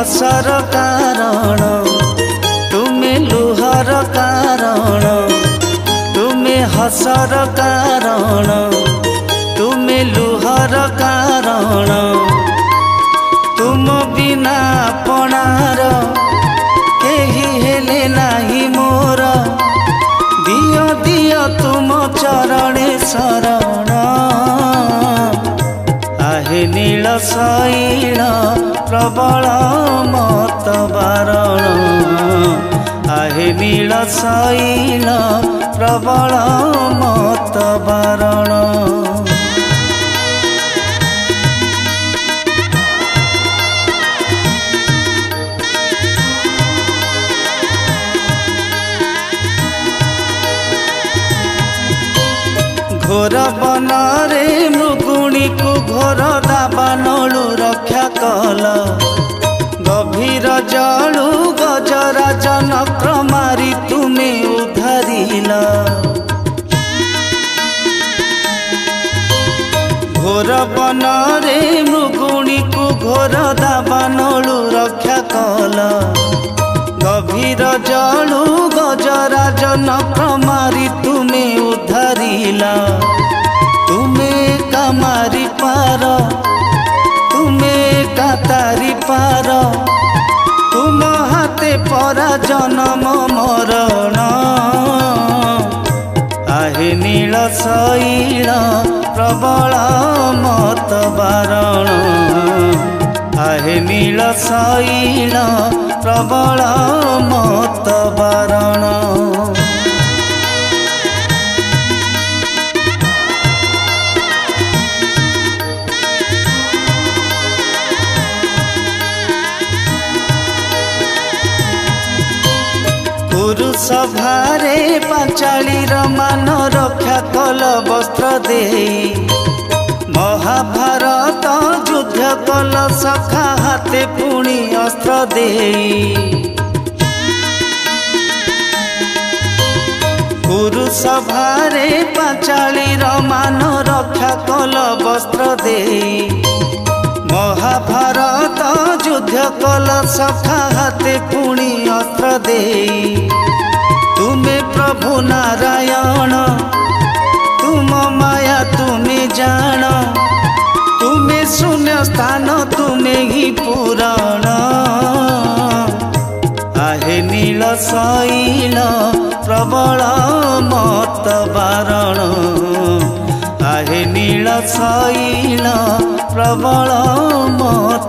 हसर कारण तुम्हें लुहर कारण तुम्हें हसर कारण तुम्हें लुहर कारण तुम बिना अपनार केही हेले नाही मोर दियो दियो तुम चरणे शरण आहे नील शैल प्रबल मत बारण आहे नील शैल प्रबल मत बारण घोर बनरे मृगुणी को घोर दाबानलु रक्षा कल गभीर जलु गजराज नक्र मारी तुमे उधारिल घोर बनरे मृगुणी को घोर दाबानलु रक्षा कल गभीर जलु गजराज नक्र मारी तुमे उधारिला तुमे कामारी पार तुमे कातारी पार तुम हाथे परा जन्म मरण आहे नील शैल प्रबल मत बारण आहे नील शैल प्रबल मत बारण पुरुष भारे पांचालीर मान रक्षा कल वस्त्र दे महाभारत युद्ध कल सखा हाथे पुणी अस्त्र दे पुरुष भारे पांचालीर मान रक्षा कल वस्त्र दे महाभारत युद्ध कल सखा हाथे पुणी अस्त्र दे तुम्हें प्रभु नारायण तुम माया तुम्हें जान तुम्हें शून्य स्थान तुम्हें ही पुराण आहे नील शैल प्रबल मत बारण आहे नील शैल प्रबल मत